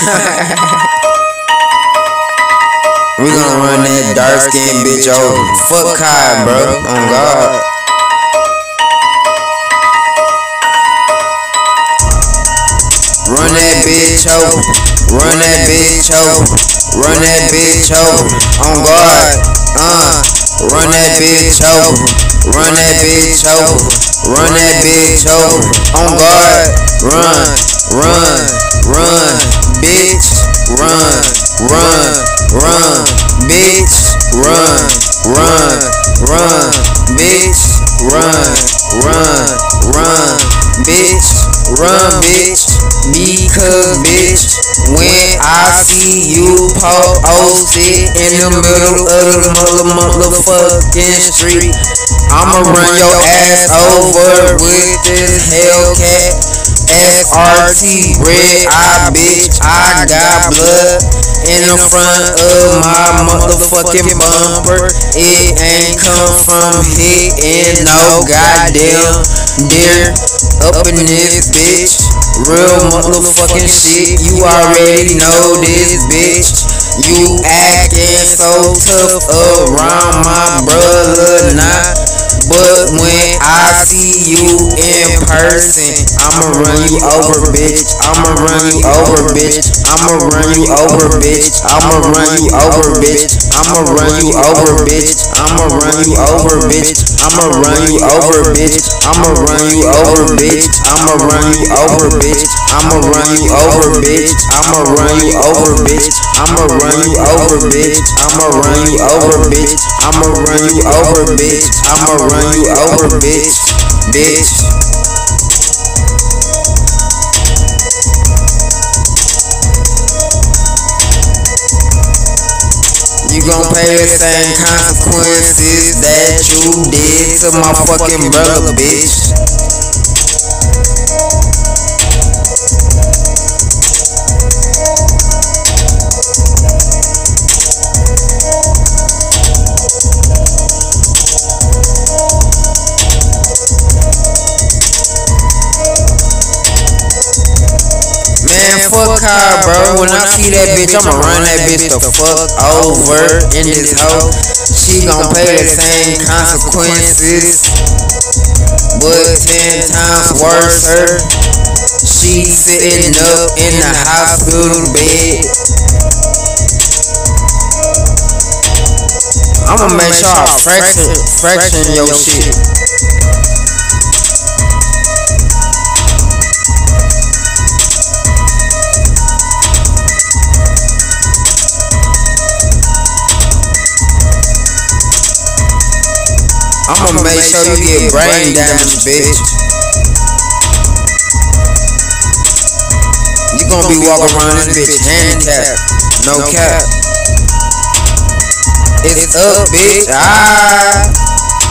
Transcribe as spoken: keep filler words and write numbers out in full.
We gonna run that dark skin bitch over. Fuck Kai, bro. On God. Run that bitch over. Run that bitch over. Run that bitch over. On God. Uh. Run that bitch over. Run that bitch over. Run that bitch over. On God. Run. Run. Run. Bitch. Run. Run. Run. Bitch. Run. Run. Run. Bitch. Run. Run. Run. Bitch. Run, bitch. Because, bitch, when I see you posted in the middle of the motherfucking street, I'ma run your ass over with this Hellcat S R T red eye, bitch. I got blood in the front of my motherfucking bumper. It ain't come from hitting no goddamn deer up in this bitch. Real motherfucking shit. You already know this, bitch. You acting so tough around my brother now, but when I see you in person, I'ma run you over, bitch. I'ma run you over, bitch. I'ma run you over, bitch. I'ma run you over, bitch. I'ma run you over, bitch. I'ma run you over, bitch. I'ma run you over, bitch. I'ma run you over, bitch. I'ma run you over, bitch. I'ma run you over, bitch. I'ma run you over, bitch. I'ma run you over, bitch. I'ma run you over, bitch. I'ma run you over, bitch. I'ma run you over, bitch. Bitch. You gon' pay the same consequences that you did to my fucking brother, bitch. Man, fuck her, bro. When I see that bitch, I'ma run that bitch the fuck over in this hoe. She gon' pay the same consequences, but ten times worse. Her, she sitting up in the hospital bed. I'ma make sure I fraction, fraction your shit. I'ma make sure you get brain damage, bitch. You gon' be walking around this bitch handicapped. No cap. It's up, bitch. Ah.